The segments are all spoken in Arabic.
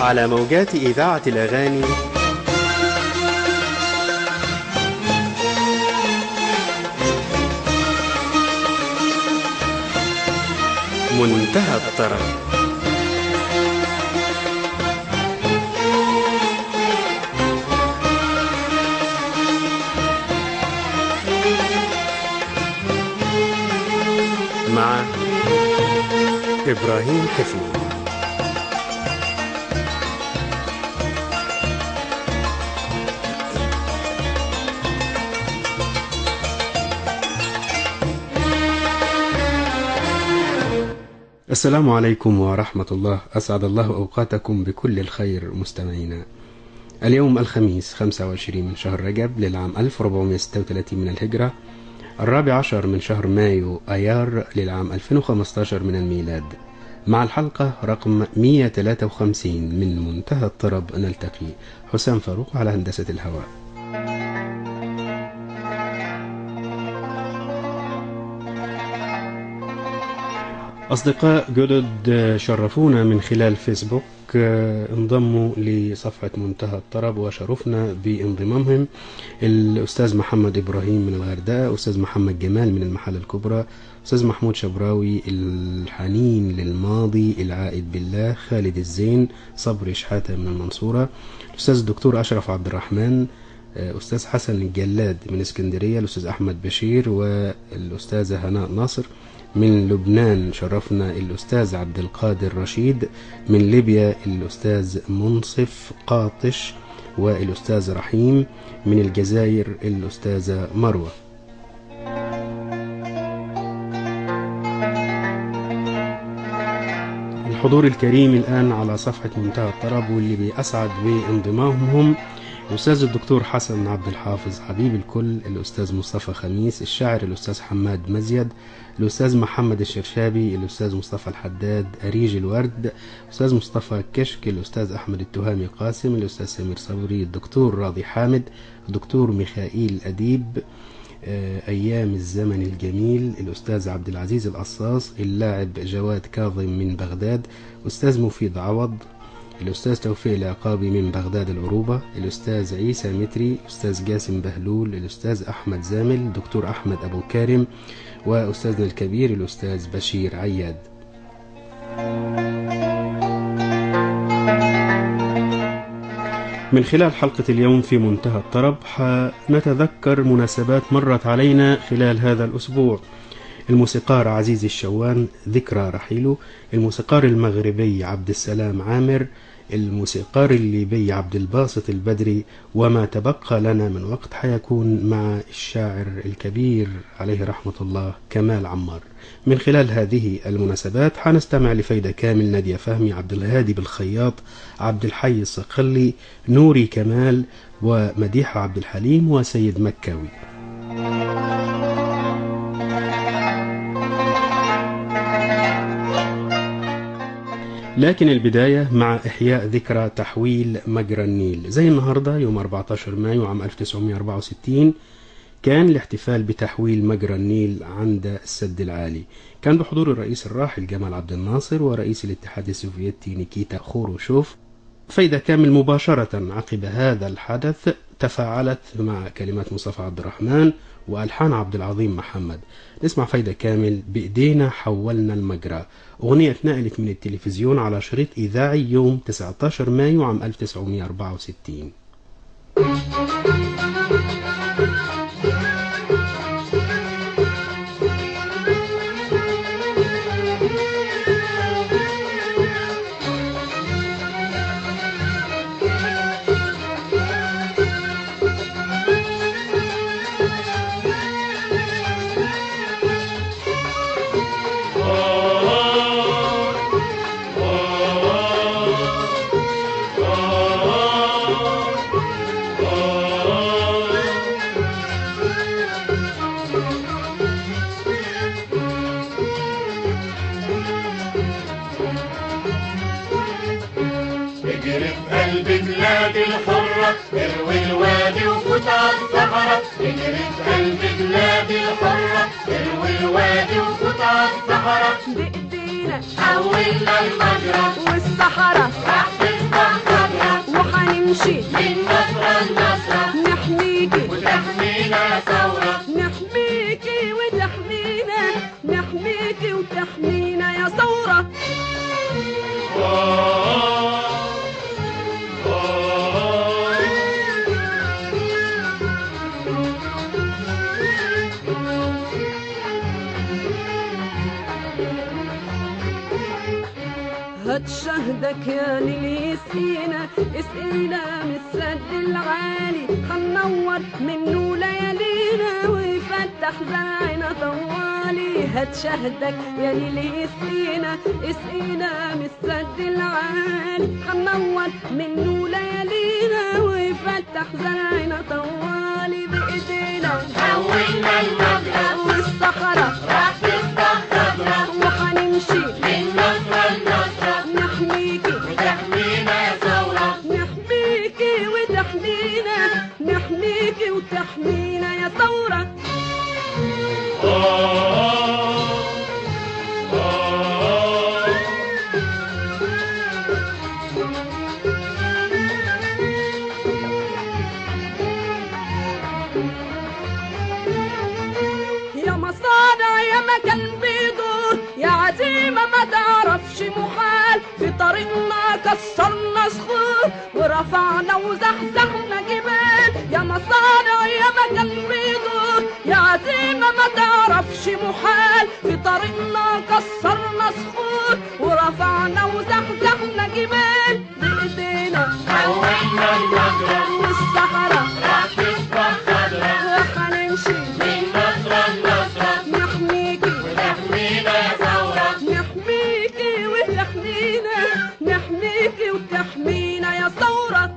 على موجات إذاعة الأغاني منتهى الطرب. مع إبراهيم حفني. السلام عليكم ورحمة الله، أسعد الله أوقاتكم بكل الخير مستمعينا. اليوم الخميس 25 من شهر رجب للعام 1436 من الهجرة، 14 من شهر مايو أيار للعام 2015 من الميلاد. مع الحلقة رقم 153 من منتهى الطرب نلتقي. حسام فاروق على هندسة الهواء. أصدقاء جدد شرفونا من خلال فيسبوك، انضموا لصفحة منتهى الطرب وشرفنا بانضمامهم الأستاذ محمد إبراهيم من الغردقة، أستاذ محمد جمال من المحلة الكبرى، أستاذ محمود شبراوي الحنين للماضي العائد بالله، خالد الزين، صبري شحاتة من المنصورة، الأستاذ الدكتور أشرف عبد الرحمن، أستاذ حسن الجلاد من اسكندرية، الأستاذ أحمد بشير، والأستاذة هناء ناصر. من لبنان شرفنا الأستاذ عبد القادر رشيد، من ليبيا الأستاذ منصف قاطش، والأستاذ رحيم، من الجزائر الأستاذة مروة. الحضور الكريم الآن على صفحة منتهى الطرب واللي بيسعد بانضمامهم الأستاذ الدكتور حسن عبد الحافظ حبيب الكل، الأستاذ مصطفى خميس، الشاعر الأستاذ حماد مزيد، الأستاذ محمد الشرشابي، الأستاذ مصطفى الحداد أريج الورد، الأستاذ مصطفى كشك، الأستاذ أحمد التهامي قاسم، الأستاذ سمير صبري، الدكتور راضي حامد، الدكتور ميخائيل أديب، أيام الزمن الجميل، الأستاذ عبد العزيز القصاص، اللاعب جواد كاظم من بغداد، أستاذ مفيد عوض، الأستاذ توفيق العقابي من بغداد العروبة، الأستاذ عيسى متري، الأستاذ جاسم بهلول، الأستاذ أحمد زامل، الدكتور أحمد أبو كارم، وأستاذنا الكبير الأستاذ بشير عياد. من خلال حلقة اليوم في منتهى الطرب نتذكر مناسبات مرت علينا خلال هذا الأسبوع. الموسيقار عزيز الشوان ذكرى رحيله، الموسيقار المغربي عبد السلام عامر، الموسيقار الليبي عبد الباسط البدري، وما تبقى لنا من وقت حيكون مع الشاعر الكبير عليه رحمة الله كمال عمار. من خلال هذه المناسبات حنستمع لفايدة كامل، نادية فهمي، عبد الهادي بالخياط، عبد الحي الصقلي، نوري كمال، ومديحة عبد الحليم، وسيد مكاوي. لكن البداية مع إحياء ذكرى تحويل مجرى النيل. زي النهاردة يوم 14 مايو عام 1964 كان الاحتفال بتحويل مجرى النيل عند السد العالي. كان بحضور الرئيس الراحل جمال عبد الناصر ورئيس الاتحاد السوفيتي نيكيتا خوروشوف. فايدة كامل مباشرة عقب هذا الحدث تفاعلت مع كلمات مصطفى عبد الرحمن وألحان عبد العظيم محمد. نسمع فايدة كامل بإيدينا حولنا المجرى، أغنية اتنقلت من التلفزيون على شريط إذاعي يوم 19 مايو عام 1964. الحرة اروي الوادي وفوت على الصحراء، اجري في قلب بلاد الحرة اروي الوادي وفوت على الصحراء، بايدينا حولنا المجرى والصحراء راح تسبح وحنمشي من نصرة لنصرة نحميكي وتحمينا يا ثورة نحميكي وتحمينا نحميكي وتحمينا يا ثورة هات شهدك يا ليل يسقينا اسقينا من السد العالي هننور منه ليالينا ويفتح زرعنا طوالي هات شهدك يا ليل يسقينا اسقينا من السد العالي هننور منه ليالينا ويفتح زرعنا طوالي بايدينا حولنا المجرى والصحراء راح تصبح خضرا وحنمشي من نصرة لنصرة نحميكي وتحمينا يا ثورة نحميكي وتحمينا نحميكي وتحمينا يا ثورة يا مصانع يا مكان بيدور يا عزيمة ما تعرفش محال في طريقنا كسرنا صخور ورفعنا وزحزحنا جبال يا مصانع يا مكان بيدور يا عزيمة ما تعرفش محال في طريقنا كسرنا صخور ورفعنا وزحزحنا جبال بإيدينا حولنا المجرى والصحراء راح تصبح خضرا وحنمشي من نصرة لنصرة نحميكي وتحمينا يا ثورة نحميكي وتحمينا نحميكي وتحمينا يا ثورة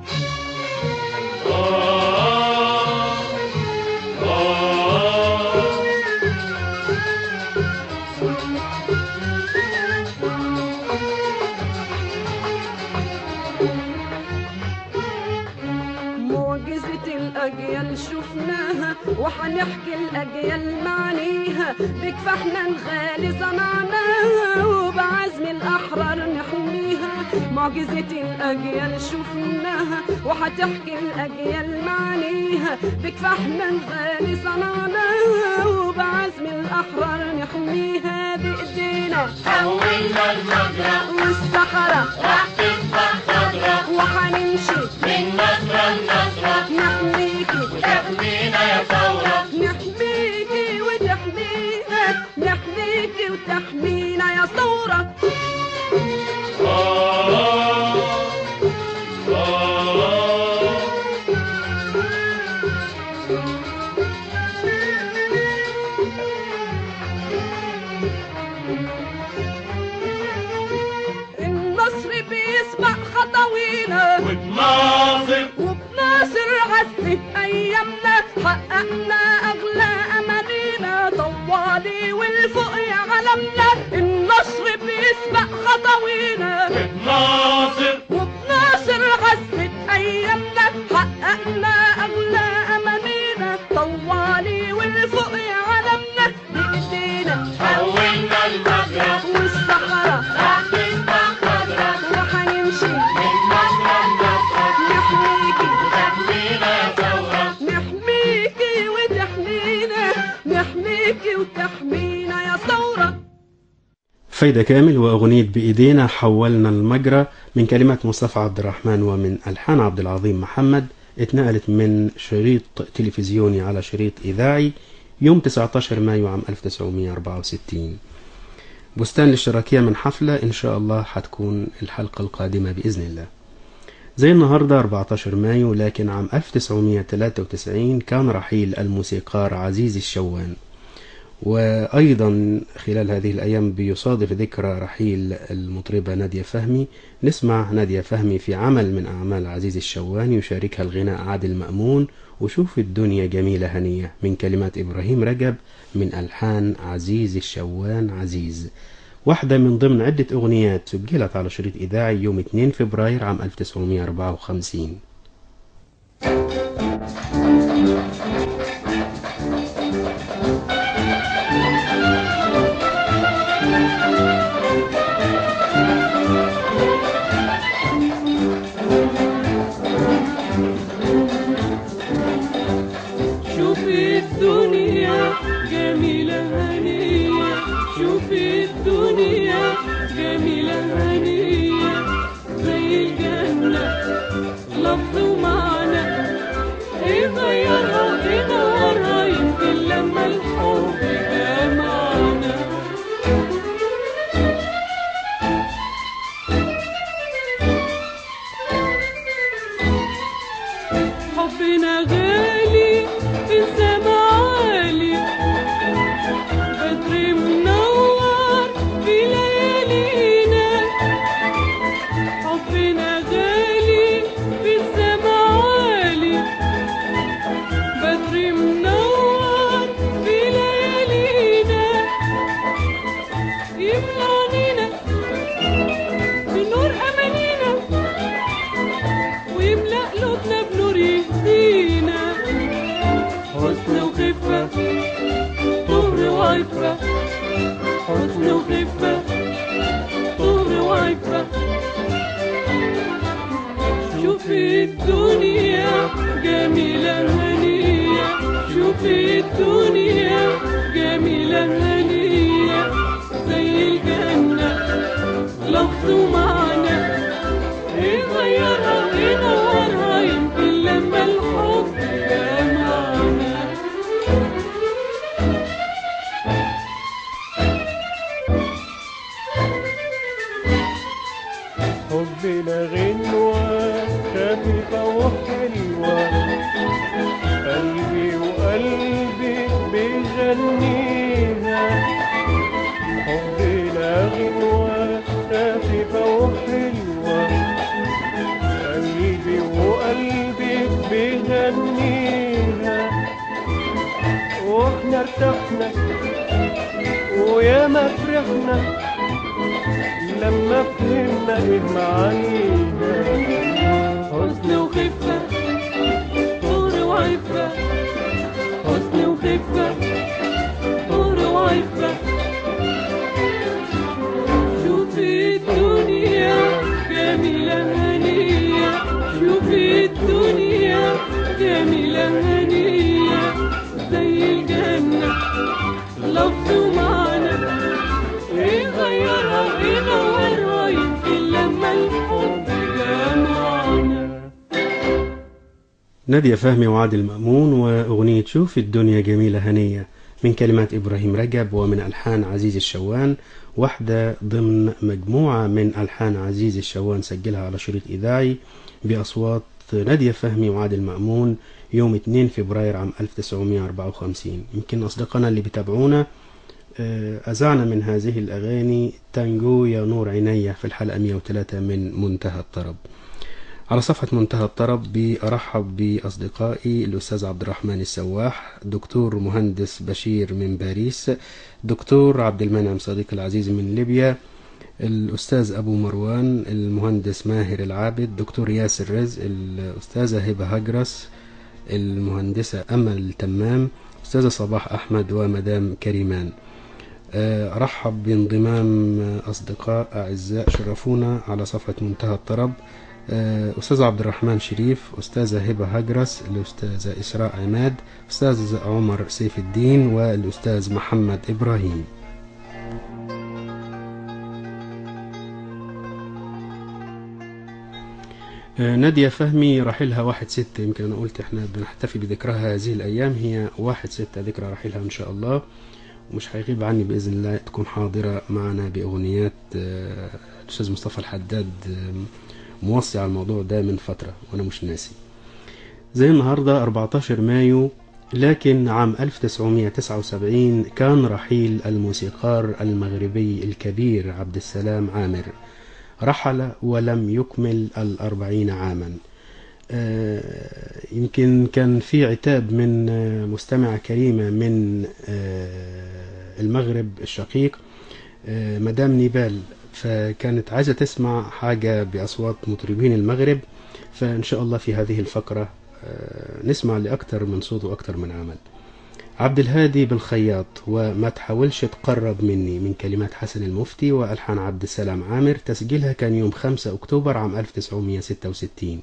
معجزة الأجيال شفناها وحنحكي الأجيال معانيها بكفاحنا الغالي صنعناها وبعزم الأحرار نحميها معجزة الأجيال شفناها وحتحكي الأجيال معانيها بكفاحنا الغالي صنعناها وبعزم الأحرار نحميها بإيدينا حولنا المجرى والصحراء راح تصبح خضرا وحنمشي من نصرة لنصرة نحميكي وتحمينا يا ثورة نحميكي وتحمينا نحميكي وتحمينا يا ثورة النصر بيسبق خطوينا وبناصر وبناصر عزة أيامنا حققنا أغلى أمانينا طوالي والفوق يا علمنا النصر بيسبق خطوينا وبناصر وبناصر عزة أيامنا حققنا أغلى أمانينا طوالي والفوق يا علمنا بإيدينا حولنا المجرى والصحراء راح تصبح خضرا وحنمشي من نصرة لنصرة نحميكي وتحمينا يا ثورة نحميكي وتحمينا نحميكي وتحمينا يا ثورة فايدة كامل وأغنية بإيدينا حولنا المجرى من كلمات مصطفى عبد الرحمن ومن ألحان عبد العظيم محمد اتنقلت من شريط تلفزيوني على شريط إذاعي يوم 19 مايو عام 1964. بستان الاشتراكية من حفلة إن شاء الله حتكون الحلقة القادمة بإذن الله. زي النهاردة 14 مايو لكن عام 1993 كان رحيل الموسيقار عزيز الشوان، وأيضا خلال هذه الأيام بيصادف ذكرى رحيل المطربة نادية فهمي. نسمع نادية فهمي في عمل من أعمال عزيز الشوان يشاركها الغناء عادل مأمون وشوف الدنيا جميلة هنية من كلمات إبراهيم رجب من ألحان عزيز الشوان عزيز، واحدة من ضمن عدة أغنيات سجلت على شريط إذاعي يوم 2 فبراير عام 1954. حسن وخفة طول وعفة شوفي الدنيا جميلة هنية شوفي الدنيا جميلة هنية زي الجنة لفظ ومعنى يغيرها وينورها يمكن لما الحب جمعنا حبنا غنوة خفيفة وحلوة قلبي وقلبك بيغنيها حبنا غنوة خفيفة وحلوة قلبي وقلبك بيغنيها واحنا ارتحنا وياما فرحنا لما فهمنا ايه معانيها حسن وخفة طول وعفة حسن وخفة طول وعفة شوفي الدنيا جميلة هنية شوفي الدنيا جميلة هنية زي الجنة لفظ ومعنى يغيرها وينورها يمكن لما الحب جمعنا. نادية فهمي وعادل مأمون وأغنية شوف الدنيا جميلة هنية من كلمات إبراهيم رجب ومن ألحان عزيز الشوان، واحدة ضمن مجموعة من ألحان عزيز الشوان سجلها على شريط إذاعي بأصوات نادية فهمي وعادل مأمون يوم 2 فبراير عام 1954. يمكن أصدقائنا اللي بيتابعونا أذعنا من هذه الأغاني تانجو يا نور عينيا في الحلقة 103 من منتهى الطرب. على صفحة منتهى الطرب بأرحب بأصدقائي الأستاذ عبد الرحمن السواح، دكتور مهندس بشير من باريس، دكتور عبد المنعم صديق العزيز من ليبيا، الأستاذ أبو مروان، المهندس ماهر العابد، دكتور ياسر رزق، الأستاذة هبة هجرس، المهندسة أمل تمام، أستاذة صباح أحمد ومدام كريمان. أرحب بانضمام أصدقاء أعزاء شرفونا على صفحة منتهى الطرب، أستاذ عبد الرحمن شريف، أستاذة هبة هجرس، الأستاذة إسراء عماد، أستاذ عمر سيف الدين، والأستاذ محمد إبراهيم. نادية فهمي رحيلها 1/6، يمكن أنا قلت إحنا بنحتفي بذكرها هذه الأيام، هي 1/6 ذكرى رحيلها إن شاء الله، ومش هيغيب عني بإذن الله تكون حاضرة معنا بأغنيات. الأستاذ مصطفى الحداد موصي على الموضوع ده من فترة وأنا مش ناسي. زي النهاردة 14 مايو لكن عام 1979 كان رحيل الموسيقار المغربي الكبير عبد السلام عامر، رحل ولم يكمل 40 عاما. يمكن كان في عتاب من مستمعة كريمة من المغرب الشقيق مدام نيبال، فكانت عايزة تسمع حاجة بأصوات مطربين المغرب، فإن شاء الله في هذه الفقرة نسمع لأكثر من صوت وأكثر من عمل. عبد الهادي بالخياط وما تحاولش تقرب مني من كلمات حسن المفتي وألحان عبد السلام عامر، تسجيلها كان يوم 5 أكتوبر عام 1966.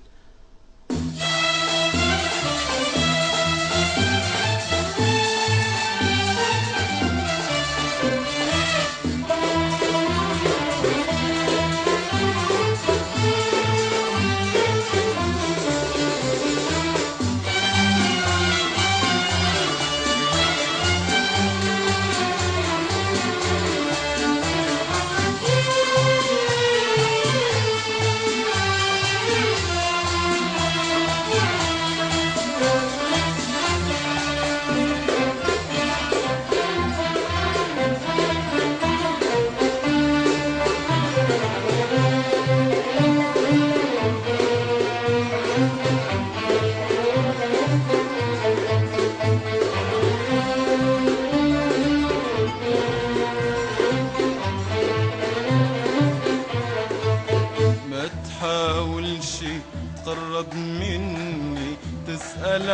تقرب مني تسأل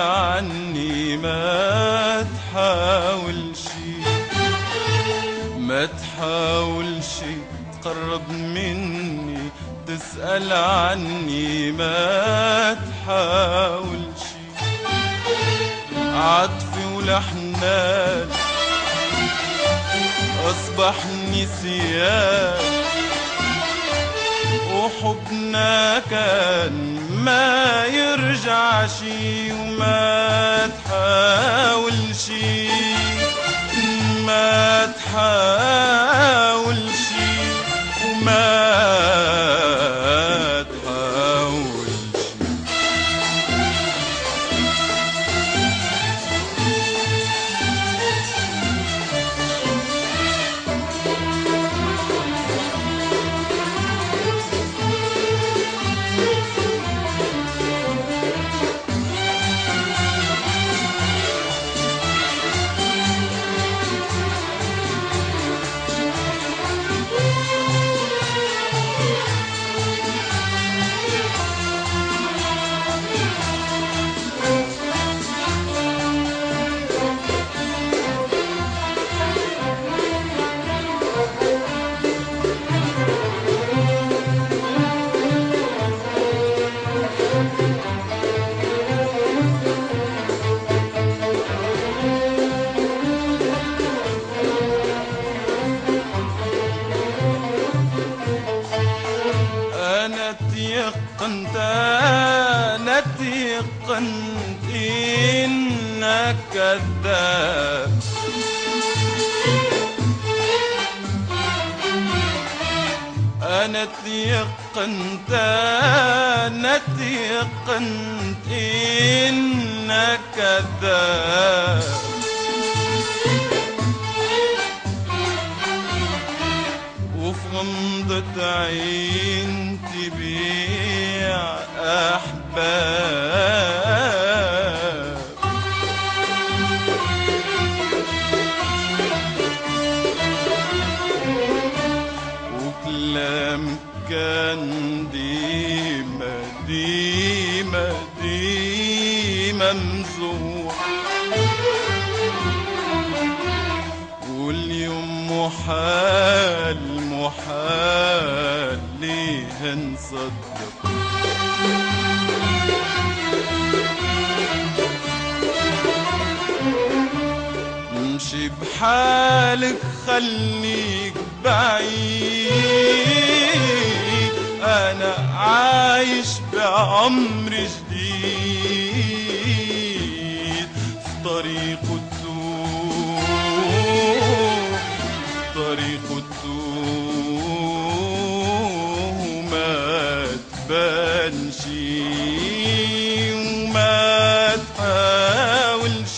عني، ما تحاولش تحاولش تقرب مني تسأل عني ما تحاولش عطفي ولحنان أصبح نسيان وحبنا كان ما يرجعش وما تحاولش ما تحاولش وما تحاولش أنا تيقنت إنك كذاب أنا تيقنت إنك كذاب وفي غمضة عين تبيع أحباب وكلام كان ديما ممزوح واليوم محال ليه نصدق امشي بحالك خليك بعيد انا عايش بعمر جديد في طريق ما تبانش وما تحاولش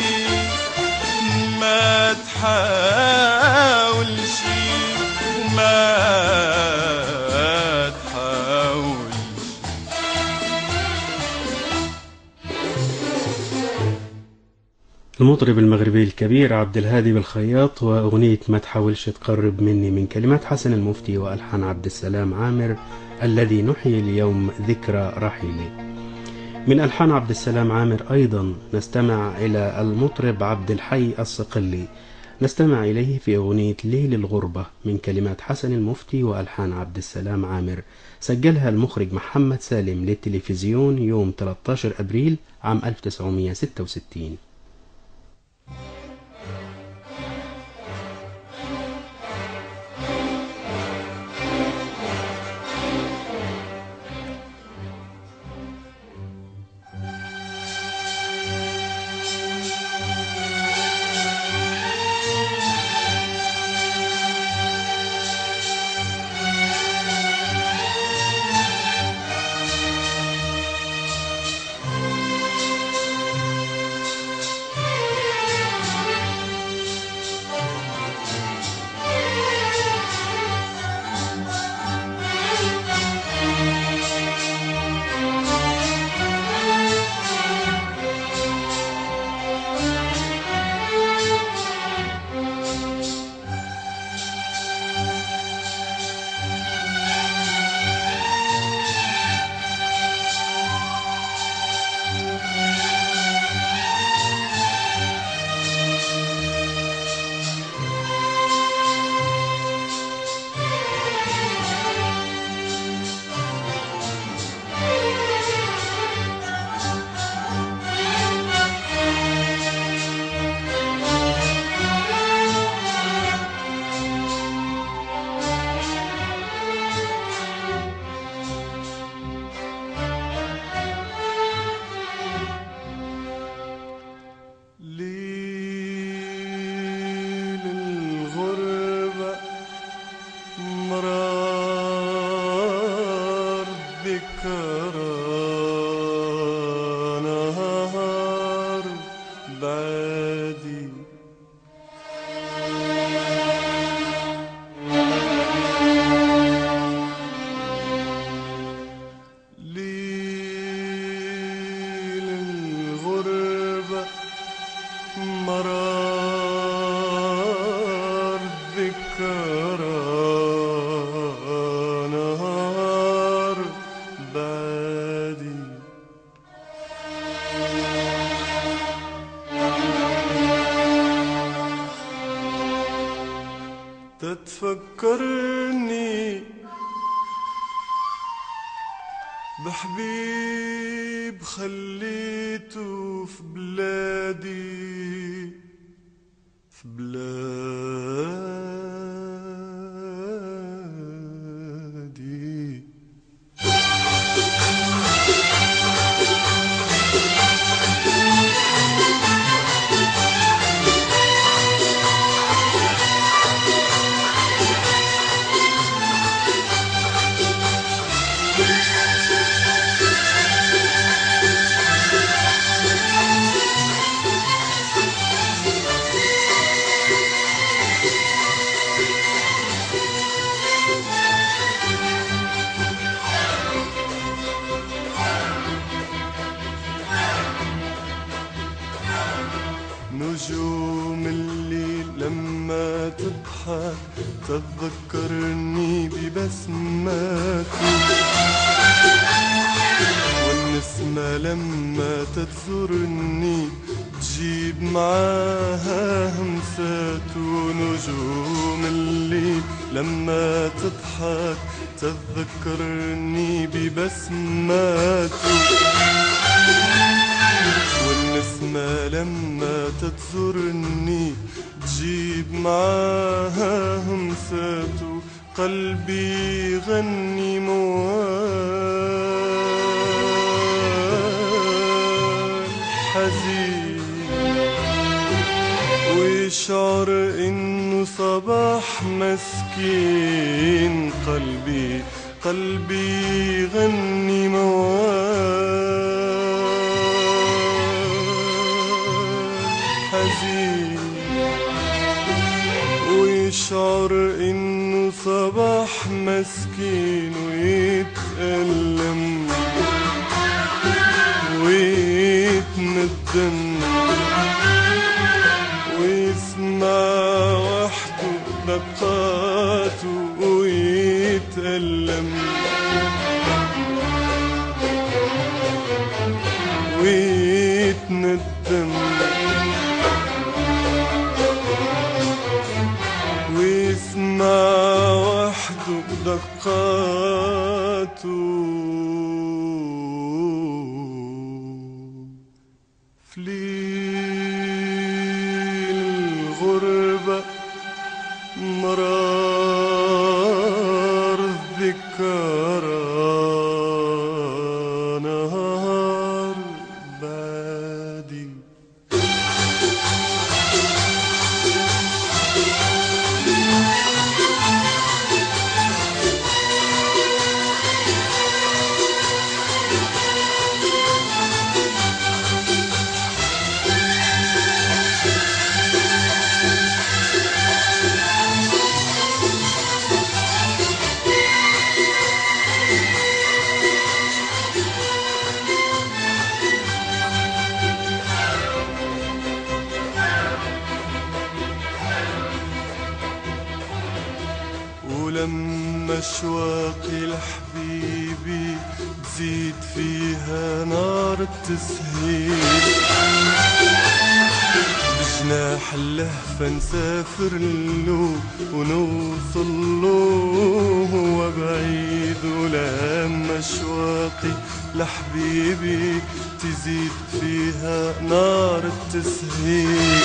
وما تحاولش المطرب المغربي الكبير عبد الهادي بالخياط وأغنية ما تحاولش تقرب مني من كلمات حسن المفتي وألحان عبد السلام عامر الذي نحيي اليوم ذكرى رحيله. من ألحان عبد السلام عامر أيضا نستمع إلى المطرب عبد الحي الصقلي، نستمع إليه في أغنية ليل الغربة من كلمات حسن المفتي وألحان عبد السلام عامر، سجلها المخرج محمد سالم للتلفزيون يوم 13 أبريل عام 1966. نهار بعادي. ليل الغربة مرار ذكرى نهار بعادي. تتفكرني بحبيب خليته في بلادي، في بلادي. نجوم الليل لما تضحك تتذكرني ببسماتي، والنسمة لما تزورني تجيب معاها همسات. نجوم الليل لما تضحك تتذكرني ببسماتي، والنسمة لما تزورني تجيب معاها همساته. قلبي يغني موال حزين، ويشعر انه صباح مسكين. قلبي يغني موال حزين، ويشعر انه صباح مسكين. ويتألم ويتندم ويسمع وحده دقاته. ويتألم ويتندم ويسمع وحده دقاته. في ليل الغربة مرار ذكرى نهار بعادي. ولما اشواقي لحبيبي تزيد فيها نار التسهيل، بجناح اللهفة نسافر له ونوصل له وهو بعيد. ولما اشواقي لحبيبي تزيد فيها نار التسهيل،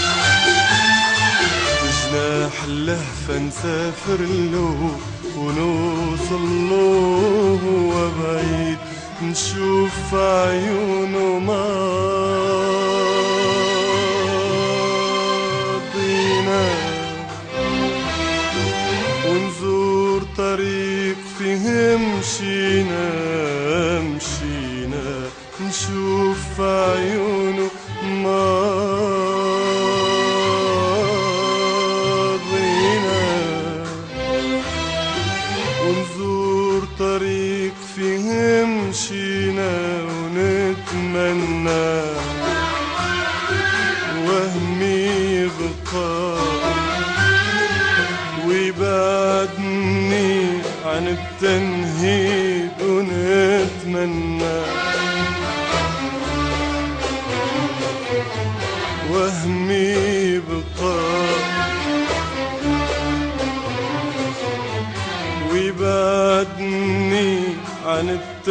بجناح اللهفة نسافر له ونوصل له وهو بعيد. نشوف عيونه ماضينا ونزور طريق فيه مشينا مشينا نشوف في عيونه ماضينا، ونزور طريق فيه مشينا ونتمنى وهمي يبقى ويبعدني عن التنهيد، ونتمنى وهمي يبقى ويبعدني عن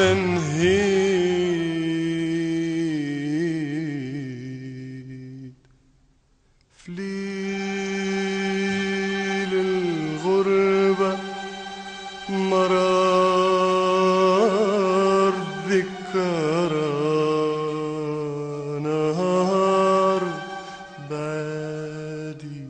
التنهيد. في ليل الغربة مرار ذكرى نهار بعدي.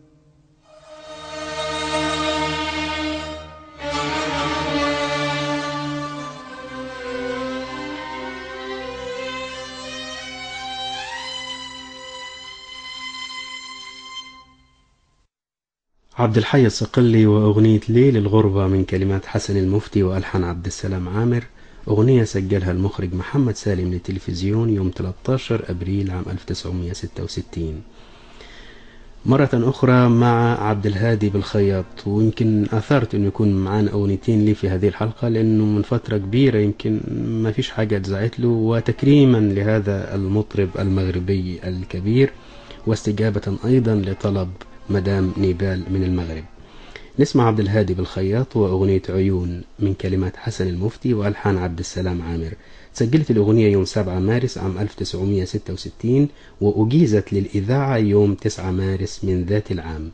عبد الحي الصقلي وأغنية ليل الغربة من كلمات حسن المفتي وألحان عبد السلام عامر، أغنية سجلها المخرج محمد سالم للتلفزيون يوم 13 أبريل عام 1966. مرة أخرى مع عبد الهادي بالخياط، ويمكن أثرت أنه يكون معانا أغنيتين لي في هذه الحلقة لأنه من فترة كبيرة يمكن ما فيش حاجة اتزعت له، وتكريما لهذا المطرب المغربي الكبير واستجابة أيضا لطلب مدام نيبال من المغرب. نسمع عبد الهادي بالخياط وأغنية عيون من كلمات حسن المفتي وألحان عبد السلام عامر. سجلت الأغنية يوم 7 مارس عام 1966 وأجيزت للإذاعة يوم 9 مارس من ذات العام.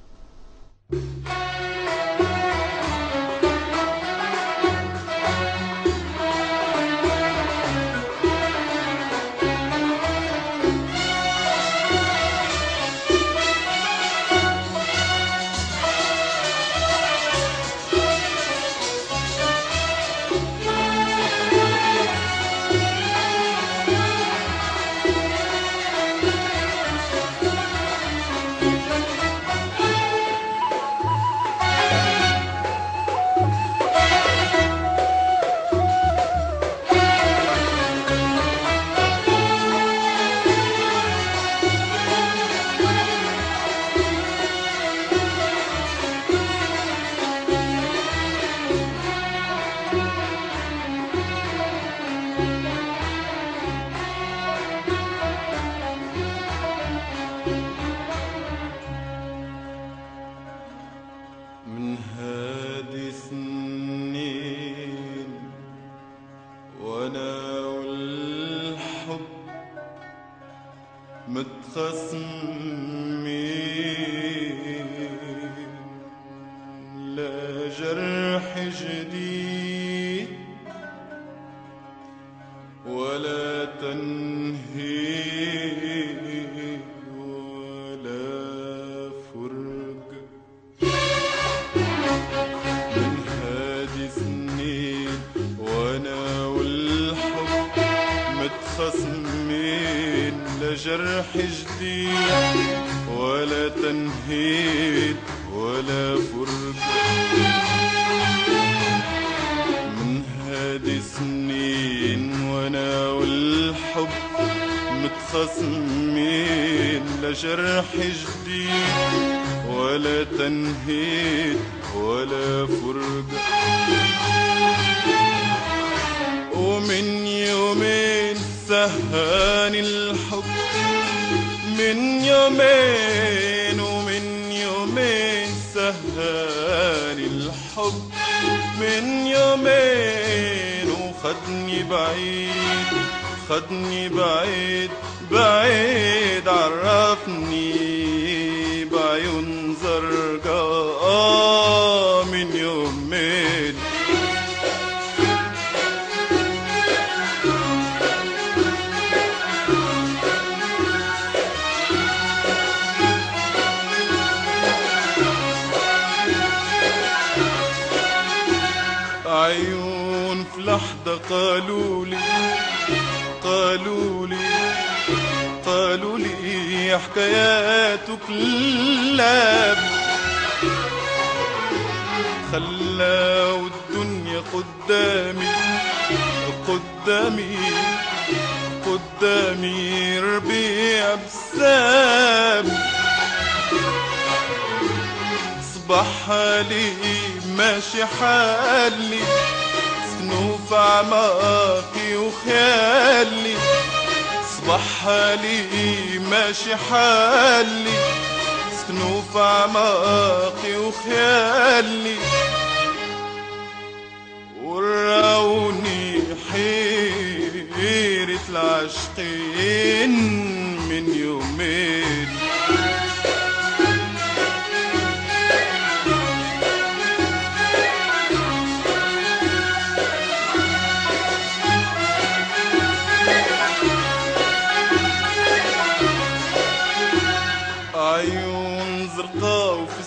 من هادي سنين وانا والحب متخصمين، لا جرح جديد ولا تنهيد ولا فرقة. من هادي سنين وانا والحب متخصمين، لا جرح جديد ولا تنهيد ولا فرقة. من هادي سنين وانا والحب متخصمين، لا جرح جديد ولا تنهيد ولا فرقة. ومن يومين سهاني الحب، من يومين ومن يومين سهاني الحب، من يومين وخدني بعيد، خدني بعيد بعيد، عرفني بعيون زرقاء من يومين. عيون في لحظة قالولي حكاياته كلاب، خلاو الدنيا قدامي ربيع بسام. صبح حالي ماشي حالي، سنوف أعماقي وخيالي. صبح حالي ماشي حالي، سنوف أعماقي وخيالي. وراوني حيرة العاشقين من يومين. عيون زرقاء وفي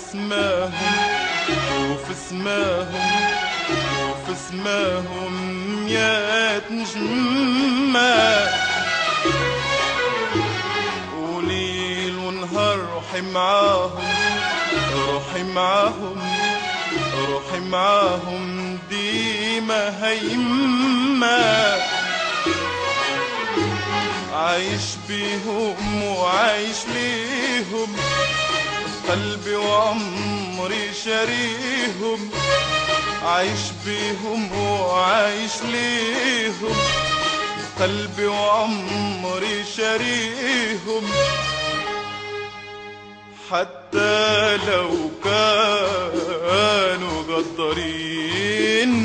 سماهم ميات نجمة، وليل ونهار روحي معاهم ديما هيمة. عايش بيهم وعايش ليهم، قلبي وعمري شريهم. عايش بيهم وعايش ليهم، قلبي وعمري شريهم. حتى لو كانوا غدارين.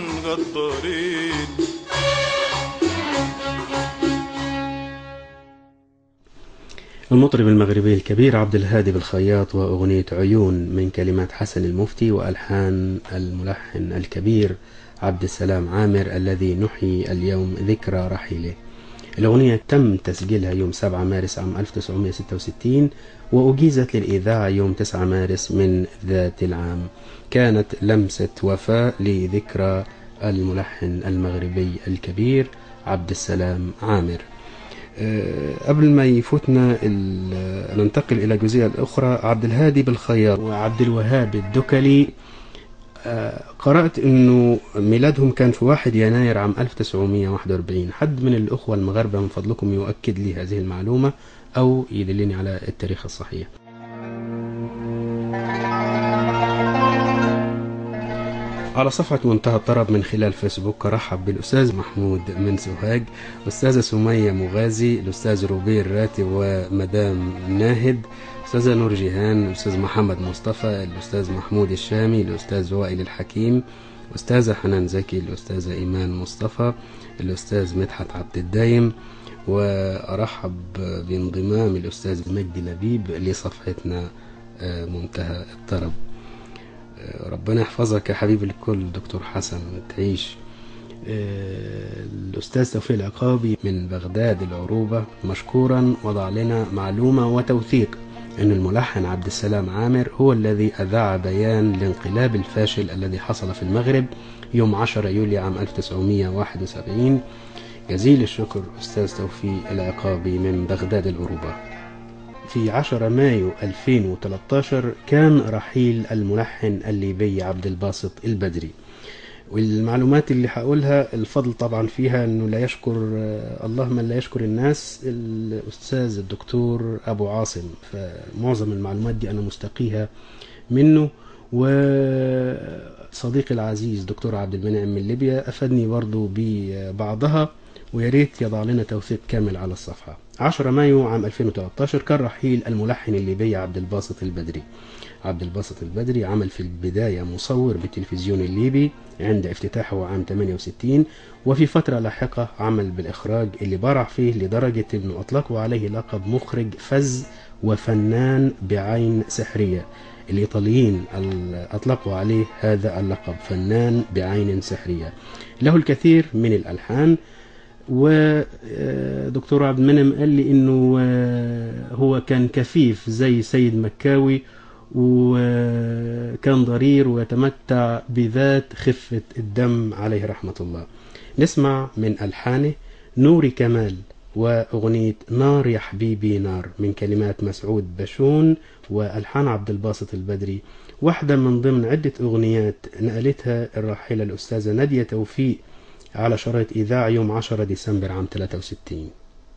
المطرب المغربي الكبير عبد الهادي بالخياط وأغنية عيون من كلمات حسن المفتي وألحان الملحن الكبير عبد السلام عامر الذي نحيي اليوم ذكرى رحيله. الأغنية تم تسجيلها يوم 7 مارس عام 1966 وأجيزت للإذاعة يوم 9 مارس من ذات العام. كانت لمسة وفاء لذكرى الملحن المغربي الكبير عبد السلام عامر. قبل ما يفوتنا ننتقل إلى الجزئية الأخرى. عبد الهادي بالخياط وعبد الوهاب الدكلي، قرأت أنه ميلادهم كان في 1 يناير عام 1941. حد من الأخوة المغاربة من فضلكم يؤكد لي هذه المعلومة أو يدلني على التاريخ الصحيح. على صفحة منتهى الطرب من خلال فيسبوك رحب بالأستاذ محمود من سوهاج، أستاذة سمية مغازي، الأستاذ روبير راتب ومدام ناهد، أستاذة نور جيهان، الأستاذ محمد مصطفى، الأستاذ محمود الشامي، الأستاذ وائل الحكيم، أستاذة حنان زكي، الأستاذة إيمان مصطفى، الأستاذ مدحت عبد الدايم، وأرحب بانضمام الأستاذ مجدي لبيب لصفحتنا منتهى الطرب. ربنا يحفظك يا حبيب الكل دكتور حسن، تعيش. الأستاذ توفيق العقابي من بغداد العروبة مشكورا وضع لنا معلومة وتوثيق أن الملحن عبد السلام عامر هو الذي أذاع بيان الانقلاب الفاشل الذي حصل في المغرب يوم 10 يوليو عام 1971. جزيل الشكر أستاذ توفيق العقابي من بغداد العروبة. في 10 مايو 2013 كان رحيل الملحن الليبي عبد الباسط البدري. والمعلومات اللي هقولها الفضل طبعا فيها انه لا يشكر الله من لا يشكر الناس، الاستاذ الدكتور ابو عاصم، فمعظم المعلومات دي انا مستقيها منه. وصديقي العزيز دكتور عبد المنعم من ليبيا افادني برضو ببعضها، وياريت يضع لنا توثيق كامل على الصفحة. 10 مايو عام 2013 كان رحيل الملحن الليبي عبد الباسط البدري. عبد الباسط البدري عمل في البداية مصور بالتلفزيون الليبي عند افتتاحه عام 68، وفي فترة لاحقة عمل بالإخراج اللي برع فيه لدرجة أنه أطلقوا عليه لقب مخرج فز وفنان بعين سحرية. الإيطاليين أطلقوا عليه هذا اللقب، فنان بعين سحرية. له الكثير من الألحان، ودكتور عبد المنعم قال لي انه هو كان كفيف زي سيد مكاوي وكان ضرير ويتمتع بذات خفة الدم عليه رحمة الله. نسمع من ألحانه نوري كمال وأغنية نار يا حبيبي نار من كلمات مسعود بشون وألحان عبد الباسط البدري، واحدة من ضمن عدة أغنيات نقلتها الراحلة الأستاذة نادية توفيق على شرايط إذاعة يوم 10 ديسمبر عام 63.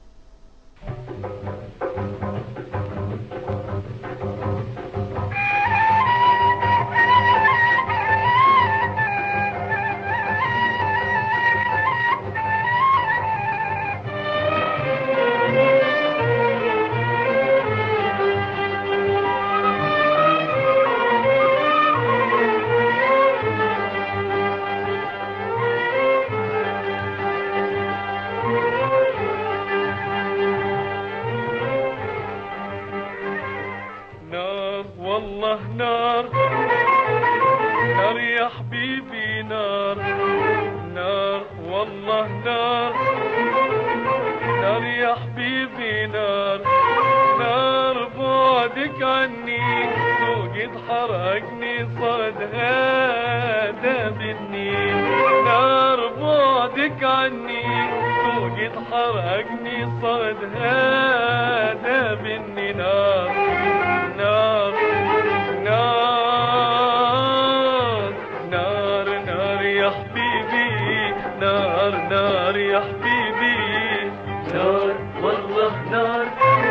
نار والله نار، نار يا حبيبي نار، نار والله نار، نار يا حبيبي نار، نار بعدك عني سوقت حرقني صاد هذا بالنيل، نار بعدك عني سوقت حرقني صاد هذا بالنيل، نار نار نار نار نار يا حبيبي نار، نار يا حبيبي نار والله نار،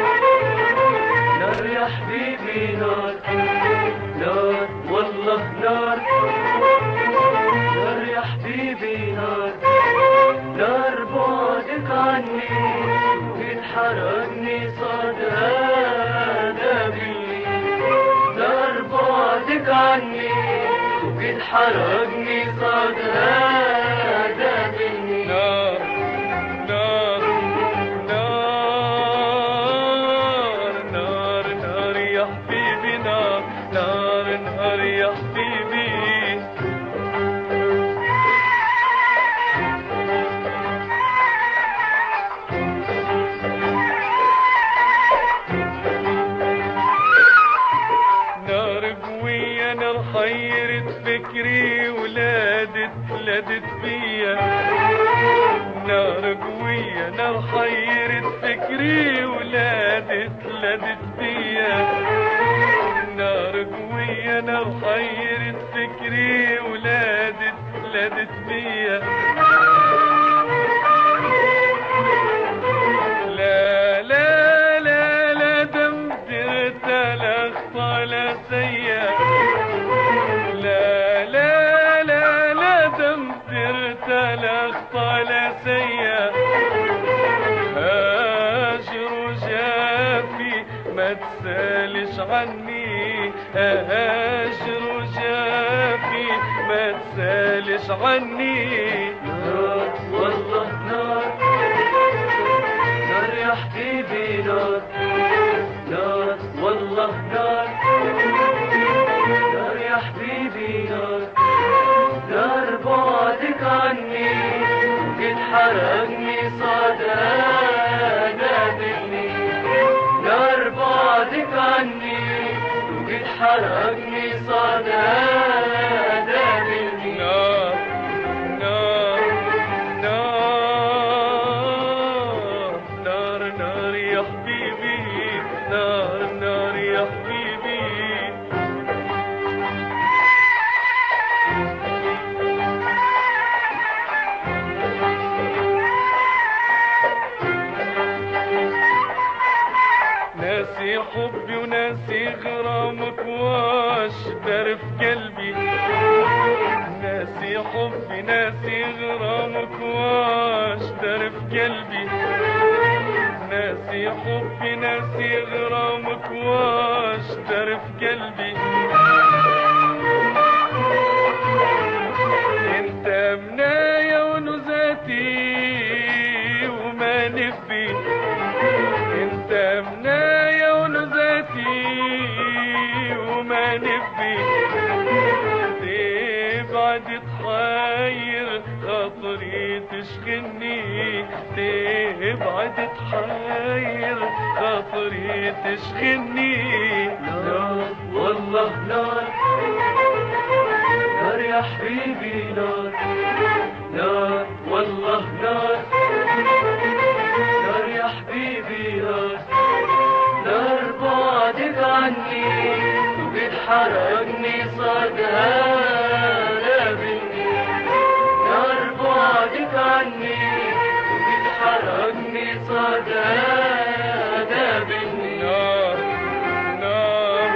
نار يا حبيبي نار، نار والله نار، نار يا حبيبي نار، نار بعدك عني ويتحرقني صاد هذا بالليل، نار بعدك عني ويتحرقني صاد هذا بالليل، نار نار نار نار نار يا حبيبي نار، نار نار يا حبيبي. نار قوية نار حيرت فكري ولادت بيا، نار قوية نار حيرت فكري ولادت بيا، نار قوية نار حيرت فكري ولادت بيا، لا لا لا لا دمدرت الأخطال سيا، لا لا لا لا دمدرت الأخطال سيا، هاجر جافي ما تسالش عني، هاجر جافي ما تسالش عني، نار والله نار، نار يا حبيبي نار، نار والله نار، نار يا حبيبي نار، نار بعدك عني ويتحرقني صاد هذا بالليل، نار بعدك عني ويتحرقني صاد هذا بالليل، نار نار نار نار نار يا حبيبي نار، نار يا حبيبي. ناسي حبي وناسي غرامك واش دار في قلبي، ناسي حبي ناسي غرامك واش دار في قلبي، ناسي حبي ناسي غرامك واش دار في قلبي، انت منايا ونزاتي وما نفي، انت منايا ونزاتي وما نفي، تبعد تحير خاطري تشغلني تبعد تحير خاطري تشغلني نار والله نار نار يا حبيبي نار نار والله نار نار يا حبيبي نار نار بعدك عني وبتحرقني صدها لا بني نار بعدك عني وبتحرقني صدها لا بني نار نار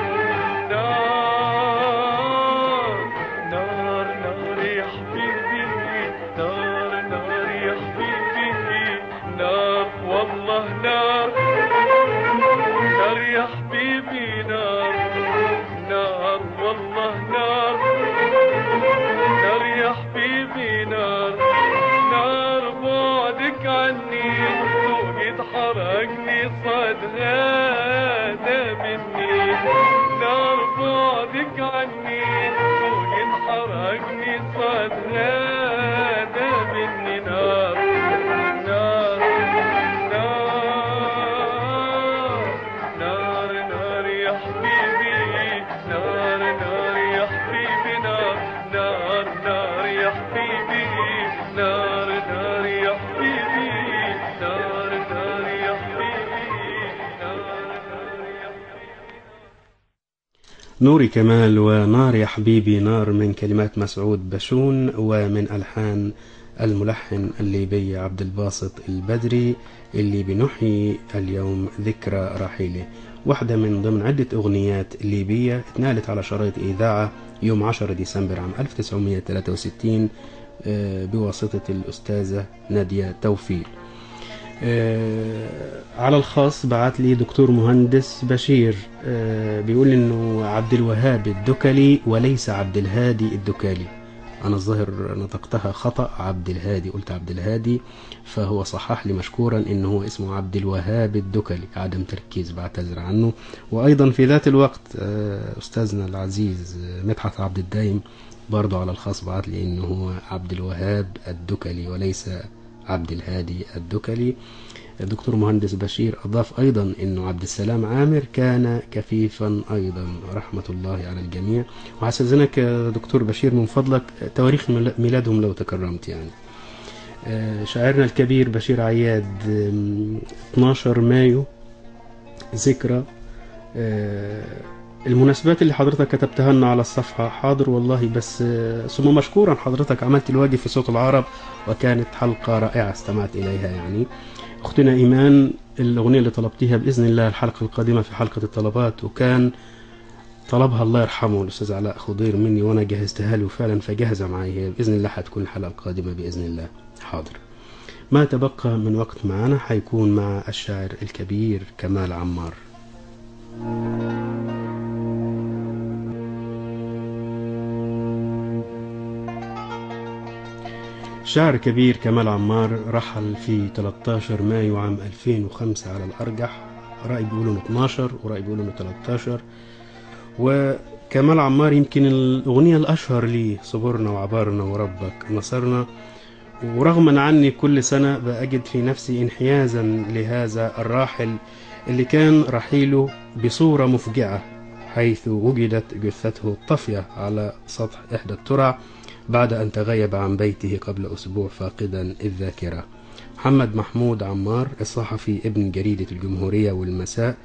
نار نار نار يا حبيبي نار نار يا حبيبي نار والله نار نار يا حبيبي نار نار والله نار نار يا حبيبي نار نار بعدك عني وجيت حرقني صدها ده مني نار بعدك عني وجيت حرقني صدها ده مني نار نار نار نار يا حبيبي نار نار يا حبيبي نار نار نار يا حبيبي نار نار يا حبيبي نار نار يا حبيبي نار نار يا حبيبي. نوري كمال ونار يا حبيبي نار من كلمات مسعود بشون ومن ألحان الملحن الليبي عبد الباسط البدري اللي بنحيي اليوم ذكرى رحيله. واحدة من ضمن عدة أغنيات ليبية اتنالت على شرايط إذاعة يوم 10 ديسمبر عام 1963 بواسطة الأستاذة نادية توفيق. على الخاص بعت لي دكتور مهندس بشير بيقول إنه عبد الوهاب الدكلي وليس عبد الهادي الدكالي. أنا الظاهر نطقتها خطأ، عبد الهادي، قلت عبد الهادي، فهو صحح لي مشكورا إنه هو اسمه عبد الوهاب الدكلي، عدم تركيز بعتذر عنه. وأيضا في ذات الوقت أستاذنا العزيز مدحت عبد الدايم برضو على الخاص بعت لي إنه هو عبد الوهاب الدكلي وليس عبد الهادي الدكلي. الدكتور مهندس بشير أضاف أيضا أنه عبد السلام عامر كان كفيفا أيضا، رحمة الله على الجميع. وهستأذنك دكتور بشير من فضلك تواريخ ميلادهم لو تكرمت. يعني شاعرنا الكبير بشير عياد 12 مايو ذكرى. المناسبات اللي حضرتك كتبتها لنا على الصفحة حاضر والله، بس ثم مشكورا حضرتك عملت الواجب في صوت العرب وكانت حلقة رائعة استمعت إليها. يعني أختنا إيمان الأغنية اللي طلبتيها بإذن الله الحلقة القادمة في حلقة الطلبات، وكان طلبها الله يرحمه الأستاذ علاء خضير مني وأنا جهزتها له فعلا، فجهزة معي هي بإذن الله هتكون الحلقة القادمة بإذن الله. حاضر. ما تبقى من وقت معنا هيكون مع الشاعر الكبير كمال عمار. شاعر كبير كمال عمار رحل في 13 مايو عام 2005 على الأرجح، رأي بيقولوا انه 12 ورأي بيقولوا انه 13. وكمال عمار يمكن الأغنية الأشهر لي صبرنا وعبرنا وربك نصرنا، ورغما عني كل سنة بأجد في نفسي انحيازا لهذا الراحل اللي كان رحيله بصورة مفجعة، حيث وجدت جثته الطافية على سطح إحدى الترع بعد أن تغيب عن بيته قبل أسبوع فاقدا الذاكرة. محمد محمود عمار الصحفي ابن جريدة الجمهورية والمساء،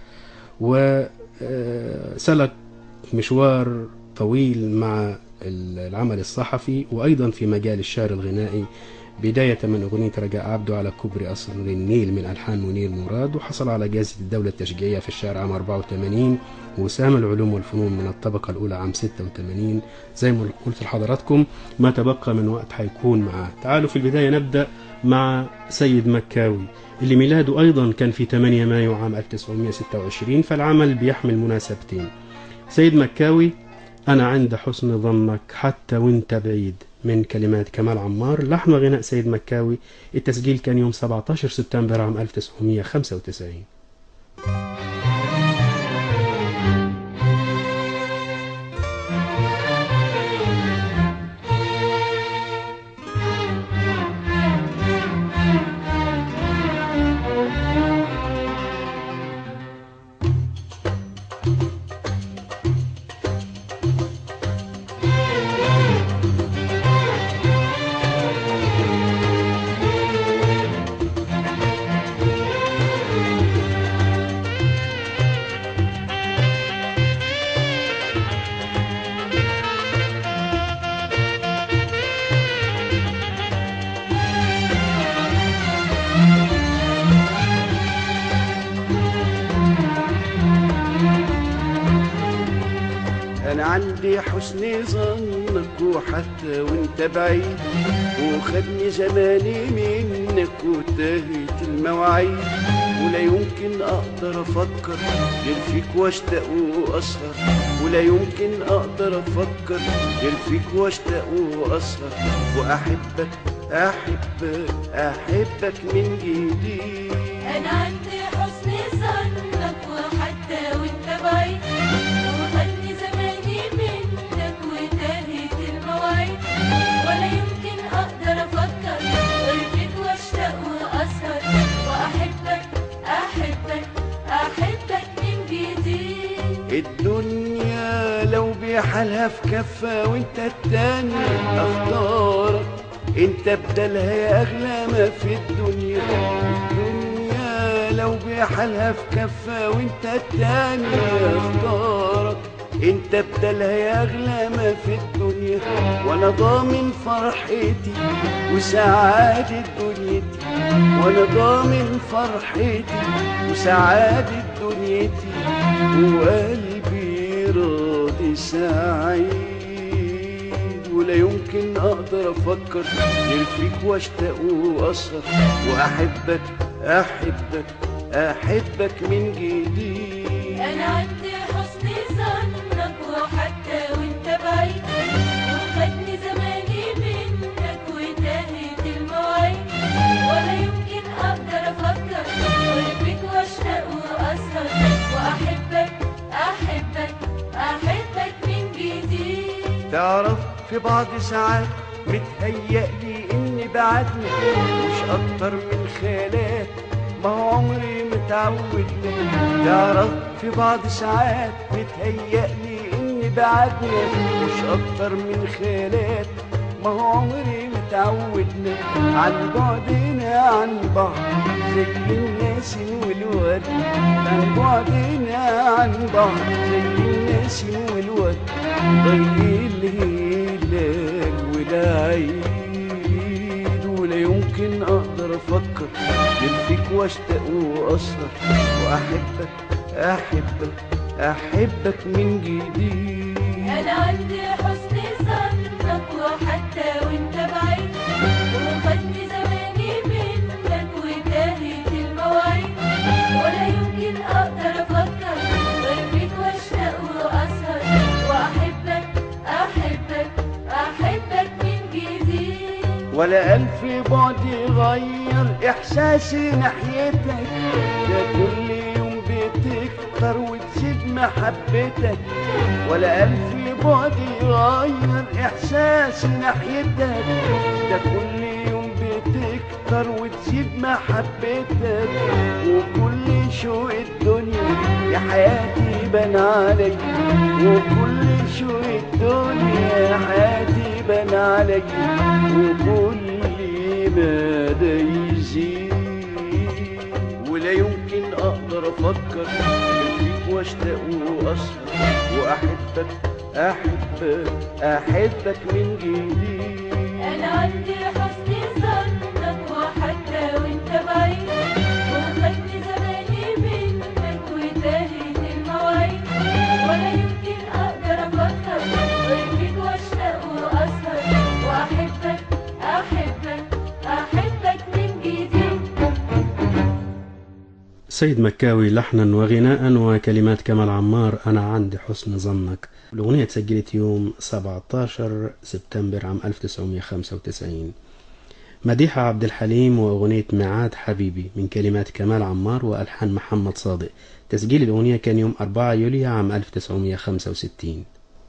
وسلك مشوار طويل مع العمل الصحفي وأيضا في مجال الشعر الغنائي، بداية من أغنية رجاء عبده على كوبري قصر النيل من ألحان منير مراد، وحصل على جائزة الدولة التشجيعية في الشعر عام 84، وسام العلوم والفنون من الطبقة الأولى عام 86. زي ما قلت لحضراتكم ما تبقى من وقت هيكون معاه. تعالوا في البداية نبدأ مع سيد مكاوي اللي ميلاده أيضا كان في 8 مايو عام 1926، فالعمل بيحمل مناسبتين. سيد مكاوي أنا عند حسن ظنك حتى وانت بعيد من كلمات كمال عمار، لحن وغناء سيد مكاوي. التسجيل كان يوم 17 سبتمبر عام 1995. عندي حسن ظنك وحتى وانت بعيد، وخدني زماني منك وتاهت المواعيد، ولا يمكن اقدر افكر غير فيك واشتاق واسهر، ولا يمكن اقدر افكر غير فيك واشتاق واسهر، واحبك احبك احبك من جديد. انا عندي حسن ظنك وحتى وانت بعيد، وخدني زماني منك وتاهت المواعيد، ولا يمكن اقدر افكر غير فيك واشتاق واسهر، واحبك احبك احبك من جديد. الدنيا لو بحالها في كفة وانت التاني اختارك، انت بدلها يا اغلى ما في الدنيا. الدنيا لو بحالها في كفة وانت التاني اختارك، انت بدلها يا اغلى ما في الدنيا، وانا ضامن فرحتي وسعادة دنيتي، وانا ضامن فرحتي وسعادة دنيتي، وقلبي راضي سعيد، ولا يمكن اقدر افكر غير فيك واشتاق واسهر، واحبك احبك احبك من جديد. انا عندي حسن ظنك وحتى وانت بعيد، وخدني زماني منك وتاهت المواعيد، ولا يمكن اقدر افكر غير فيك واشتاق واسهر، واحبك احبك احبك من جديد. تعرف في بعض ساعات متهيألي اني بعدني مش اكتر من خيالات، ما هو عمري متعودنا. تعرف في بعض ساعات متهيألي اني بعدني مش اكتر من خيالات، ما هو عمري متعودنا عن بعدنا عن بعض زي النسيم والورد، عن بعدنا عن بعض زي النسيم والورد، ضي الهلال والعيد، ولا يمكن اقدر افكر غير فيك واشتاق واسهر، واحبك احبك احبك من جديد. انا عندي حسن ظنك وحتى وانت بعيد، وخدني زماني منك وتاهت المواعيد، ولا يمكن اقدر افكر غير فيك واشتاق واسهر، واحبك احبك احبك من جديد. ولا ألف بعد يغير إحساسي ناحيتك، ده كل يوم بتكتر وتزيد محبتك، ولا ألف بعد يغير إحساسي ناحيتك، ده كل يوم بتكتر وتزيد محبتك، وكل شوق الدنيا يا حياتي بان عليك، وكل شوق الدنيا يا حياتي بان عليك، وكل مدى يزيد، ولا يمكن اقدر افكر غير فيك واشتاق واسهر، واحبك احبك احبك من جديد. انا عندي حسن ظنك وحتى وانت بعيد، وخدني زماني منك وتاهت المواعيد، ولا يمكن اقدر افكر غير فيك واشتاق واسهر، واحبك احبك احبك من جديد. سيد مكاوي لحنا وغناء وكلمات كمال عمار. أنا عندي حسن ظنك. الأغنية تسجلت يوم 17 سبتمبر عام 1995. مديحة عبد الحليم وأغنية ميعاد حبيبي من كلمات كمال عمار وألحان محمد صادق. تسجيل الأغنية كان يوم 4 يوليو عام 1965.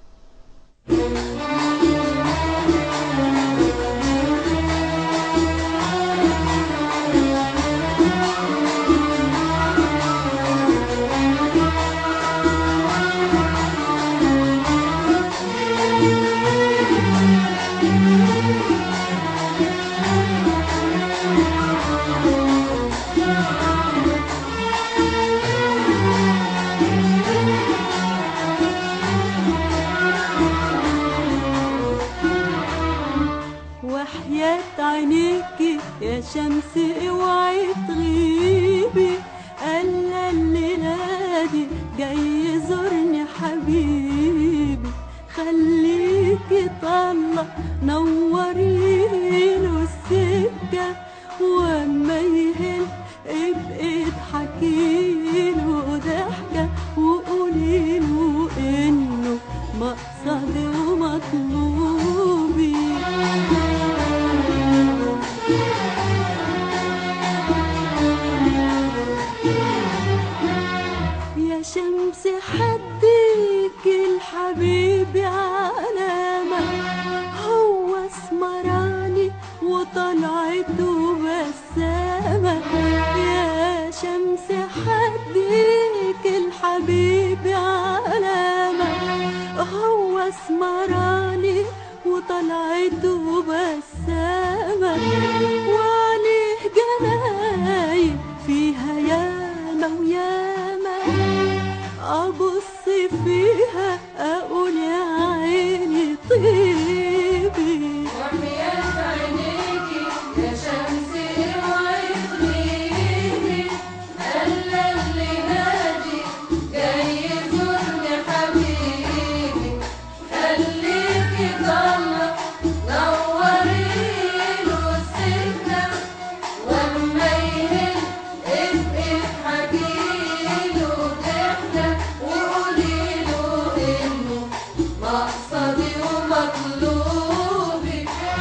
عينيكي يا شمس اوعي تغيبي، قال الليلة دي جاي يزورني حبيبي، خليكي طلة نوريله السكة، واما يهل ابقي اضحكيله ضحكة وقوليله انه مقصدي ومطلوبي. يا شمس حديك الحبيب علامة، هو اسمراني وطلعته بسامة. يا شمس حديك الحبيب علامة، هو اسمراني وطلعته بسامة. وعليه جناين فيها ياما وياما، أبص فيها أقول يا عيني طيبي. وحياة عينيكي يا شمسي اوعي تغيبي، ألا اللي نادي جاي يزورني حبيبي. خليكي ضلة نوريله السكة، واما يهل ابقي اضحكيله ضحكة وقوليله انه مقصدي ومطلوبي.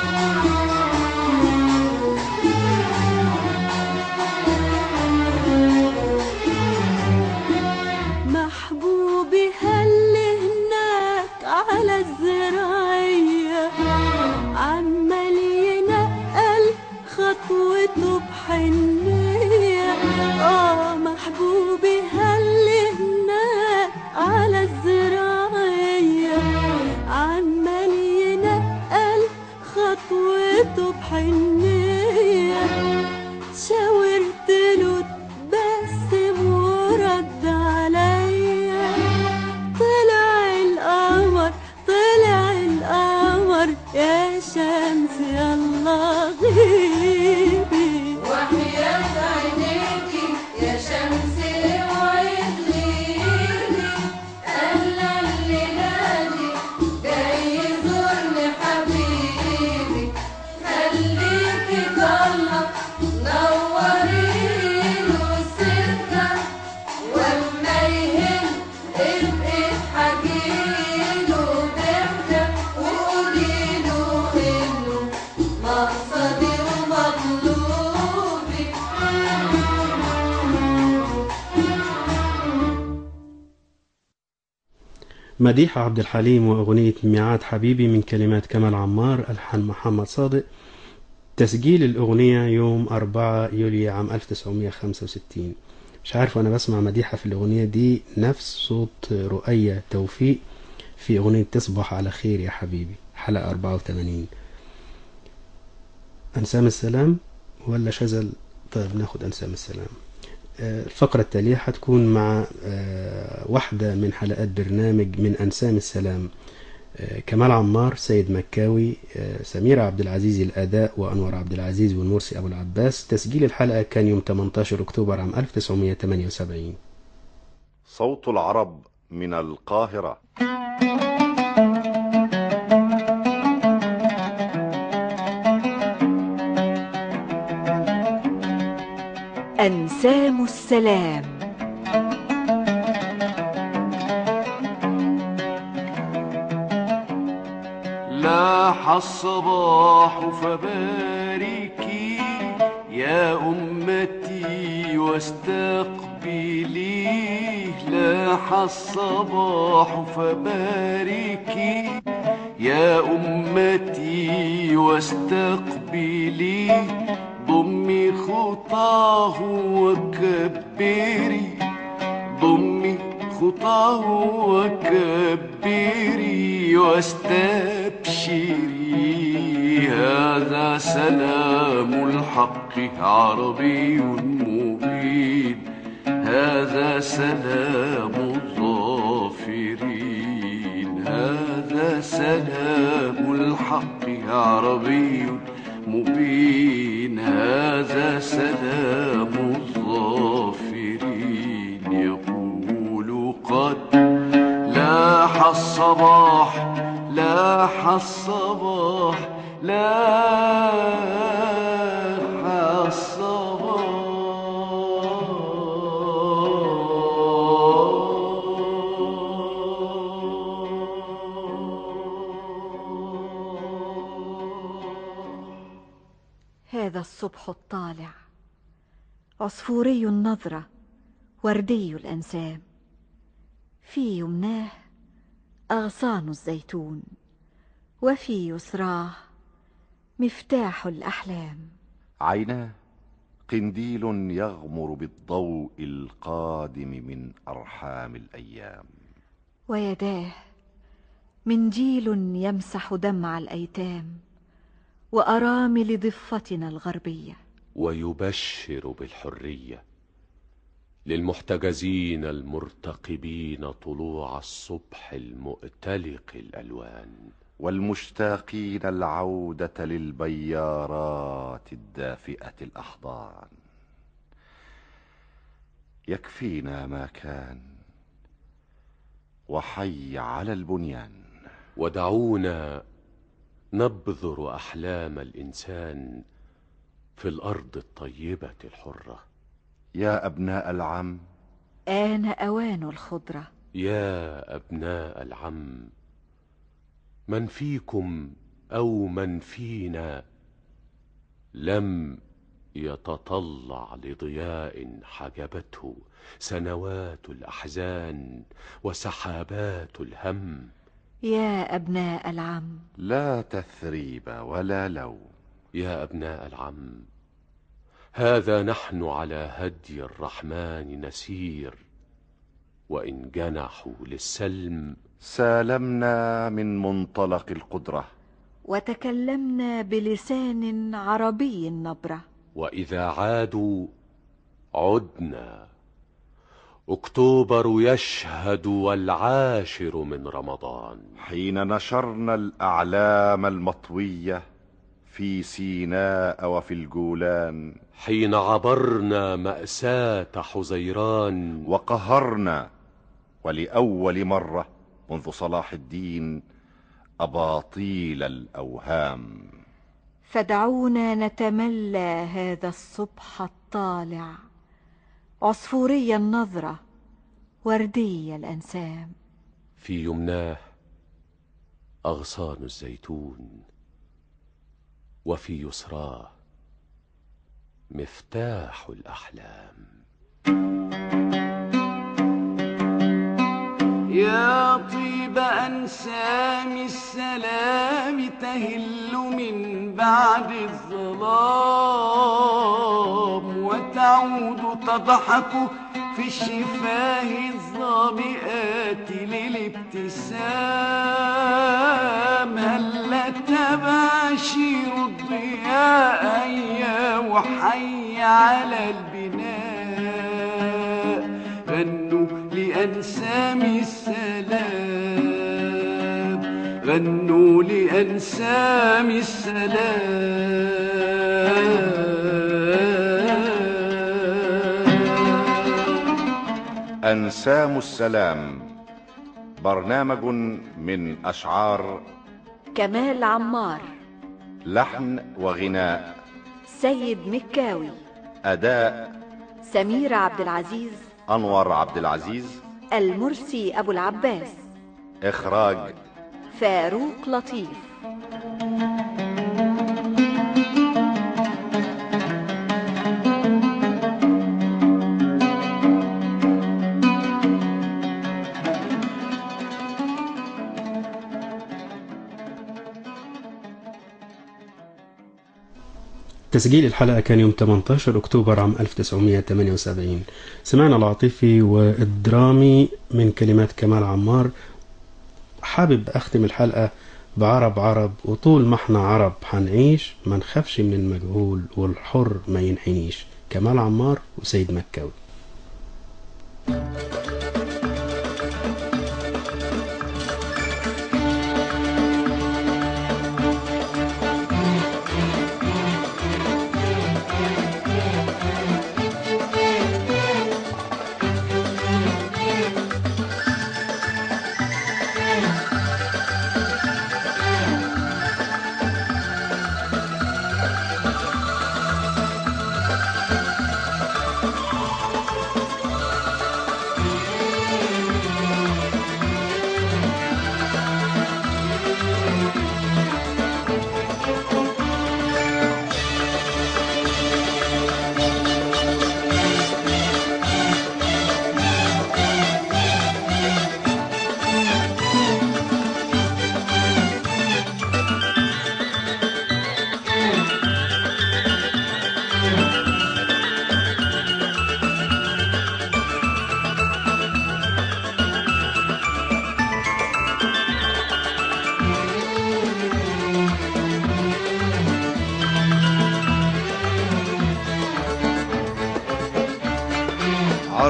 محبوبي هل هناك على الزراعية، عمال ينقل خطوته بحنية. محبوبي هل هناك على الزراعية، عمال ينقل خطوته بحنية. شاورت له تبسم ورد عليا، طلع القمر طلع القمر يا شمس يلا غيبي. وحياة عينيكي يا شمسي اوعي تغيبي، ألا اللي نادي جاي يزورني حبيبي. خليكي ضلة نوريله السكة، واما يهل ابقي اضحكيله ضحكة وقوليله انه مقصدي ومطلوبي. مديحة عبد الحليم وأغنية ميعاد حبيبي من كلمات كمال عمار، ألحان محمد صادق. تسجيل الأغنية يوم 4 يوليو عام 1965. مش عارف وأنا بسمع مديحة في الأغنية دي نفس صوت رؤية توفيق في أغنية تصبح على خير يا حبيبي حلقة 84. أنسام السلام ولا شذل؟ طيب ناخد أنسام السلام. الفقرة التالية هتكون مع واحدة من حلقات برنامج من أنسام السلام. كمال عمار، سيد مكاوي، سميرة عبد العزيز الأداء، وأنور عبد العزيز والمرسي أبو العباس. تسجيل الحلقة كان يوم 18 أكتوبر عام 1978. صوت العرب من القاهرة. أنسام السلام. لاح الصباح فباركي يا أمتي واستقبليه. لاح الصباح فباركي يا أمتي واستقبليه. ضمي خطاه وكبري، ضمي خطاه وكبري واستبشري. هذا سلام الحق عربي مبين، هذا سلام الظافرين. هذا سلام الحق عربي مبين، هذا سلام الظافرين. يقول قد لاح الصباح الصباح لاح هذا الصبح الطالع عصفوري النظرة وردي الأنسام، في يمناه أغصان الزيتون وفي يسراه مفتاح الأحلام. عيناه قنديل يغمر بالضوء القادم من أرحام الأيام، ويداه منديل يمسح دمع الأيتام وأرامل ضفتنا الغربية، ويبشر بالحرية للمحتجزين المرتقبين طلوع الصبح المؤتلق الألوان، والمشتاقين العودة للبيارات الدافئة الأحضان. يكفينا ما كان وحي على البنيان، ودعونا نبذر أحلام الإنسان في الأرض الطيبة الحرة. يا أبناء العم آن أوان الخضرة. يا أبناء العم، من فيكم أو من فينا لم يتطلع لضياء حجبته سنوات الأحزان وسحابات الهم؟ يا أبناء العم، لا تثريب ولا لوم. يا أبناء العم، هذا نحن على هدي الرحمن نسير، وإن جنحوا للسلم سالمنا من منطلق القدرة، وتكلمنا بلسان عربي نبرة، وإذا عادوا عدنا. أكتوبر يشهد والعاشر من رمضان، حين نشرنا الأعلام المطوية في سيناء وفي الجولان، حين عبرنا مأساة حزيران، وقهرنا ولأول مرة منذ صلاح الدين أباطيل الأوهام. فدعونا نتملى هذا الصبح الطالع عصفوري النظرة وردي الأنسام، في يمناه أغصان الزيتون وفي يسراه مفتاح الأحلام. يا طيب أنسام السلام تهل من بعد الظلام، وتعود تضحك في الشفاه الظامئات للابتسام. هل تباشير الضياء يا وحي على البناء، غنوا لأنسام السلام، غنوا لأنسام السلام. أنسام السلام برنامج من أشعار كمال عمار، لحن وغناء سيد مكاوي، أداء سميرة عبد العزيز، أنور عبد العزيز، المرسي أبو العباس، إخراج فاروق لطيف. تسجيل الحلقة كان يوم 18 أكتوبر عام 1978. سمعنا العاطفي والدرامي من كلمات كمال عمار. حابب أختم الحلقة بعرب عرب، وطول ما احنا عرب حنعيش، ما نخافش من المجهول والحر ما ينحنيش. كمال عمار وسيد مكاوي.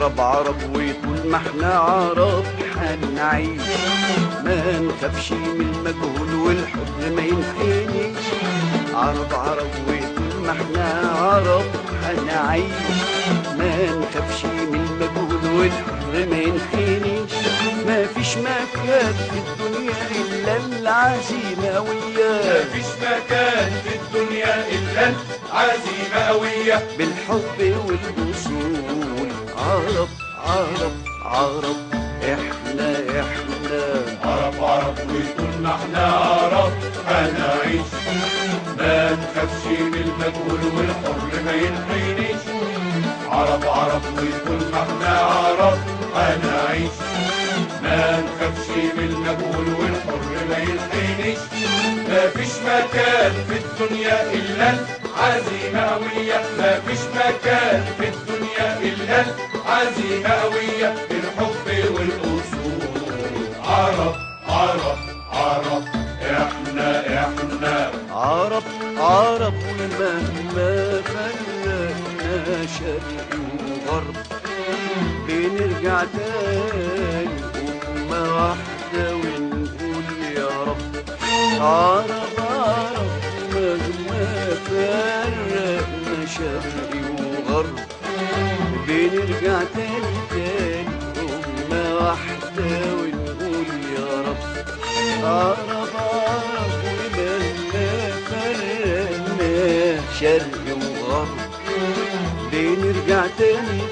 عرب عرب وطول ما احنا عرب هنعيش، ما نخافش من المجهول والحب ما ينحنيش. عرب عرب وطول ما احنا عرب هنعيش، ما نخافش من المجهول والحب ما ينحنيش. ما فيش مكان في الدنيا إلا العزيمة وياه، مفيش مكان في الدنيا إلا العزيمة قوية. بالحب والوصول عرب عرب عرب احنا عرب عرب وطول ما احنا عرب هنعيش، ما نخافش من المجهول والحر ما ينحنيش. عرب عرب وطول ما احنا عرب هنعيش، ما نخافش من المجهول والحر ما ينحنيش. مفيش مكان في الدنيا إلا العزيمة قوية، مفيش مكان في الدنيا إلا العزيمة قوية. الحب والأصول عرب عرب عرب احنا عرب عرب ومهما فرقنا شرق وغرب بنرجع تاني أمة واحدة ونقول يا رب. عرب عرب مهما فرقنا شرق وغرب بنرجع تاني أمة واحدة ونقول يا رب. عرب عرب ومهما فرقنا شرق وغرب بنرجع تاني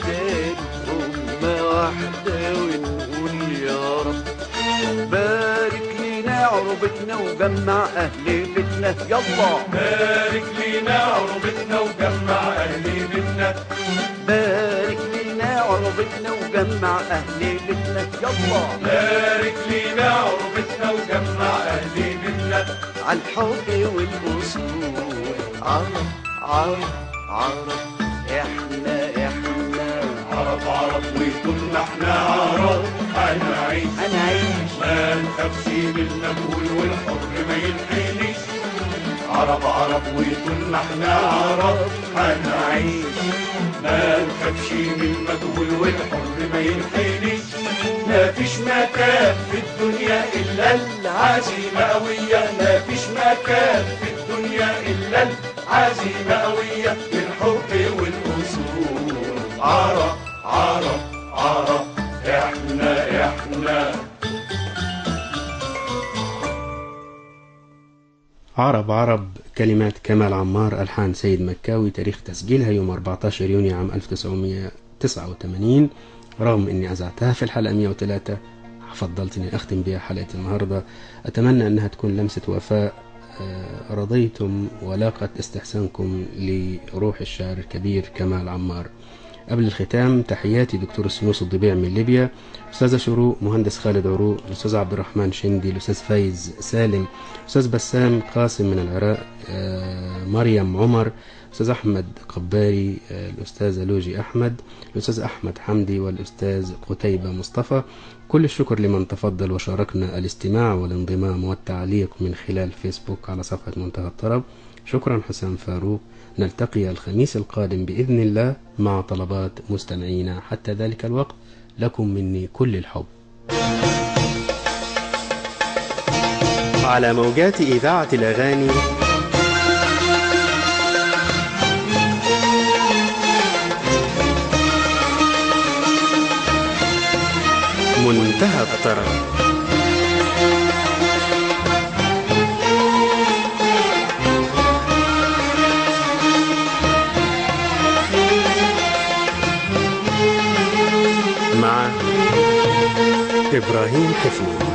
أمة واحدة ونقول يا رب. بارك لينا عربتنا وجمع أهل بيتنا يلا، بارك لينا عربتنا وجمع أهل بيتنا. بارك لينا عربتنا وجمع أهل بيتنا يلا، بارك لينا عربتنا وجمع أهل بيتنا. عالحب والأصول عرب عرب عرب احنا عرب عرب وطول ما احنا عرب هنعيش، ما نخافش من المجهول والحر ما ينحنيش. عرب عرب وطول ما احنا عرب هنعيش، ما نخافش من المجهول والحر ما ينحنيش. مفيش مكان في الدنيا إلا العزيمة قوية، مفيش مكان في الدنيا إلا العزيمة قوية. الحب والأصول عرب عرب عرب احنا عرب عرب كلمات كمال عمار، ألحان سيد مكاوي. تاريخ تسجيلها يوم 14 يونيو عام 1989. رغم أني أذعتها في الحلقة 103 فضلت أني أختم بها حلقة النهاردة. أتمنى أنها تكون لمسة وفاء رضيتم ولاقت استحسانكم لروح الشاعر الكبير كمال عمار. قبل الختام تحياتي دكتور السنوس الضبيع من ليبيا، أستاذة شروق، مهندس خالد عروق، الأستاذ عبد الرحمن شندي، الأستاذ فايز سالم، أستاذ بسام قاسم من العراق، مريم عمر، الأستاذ أحمد قباري، الأستاذ لوجي أحمد، الأستاذ أحمد حمدي، والأستاذ قتيبة مصطفى. كل الشكر لمن تفضل وشاركنا الاستماع والانضمام والتعليق من خلال فيسبوك على صفحة منتهى الطرب. شكرا حسام فاروق. نلتقي الخميس القادم بإذن الله مع طلبات مستمعينا. حتى ذلك الوقت لكم مني كل الحب. على موجات إذاعة الأغاني منتهى الطرب. مع إبراهيم حفني.